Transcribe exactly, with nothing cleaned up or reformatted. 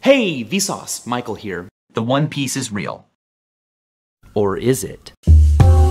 Hey, Vsauce, Michael here. The One Piece is real. Or is it?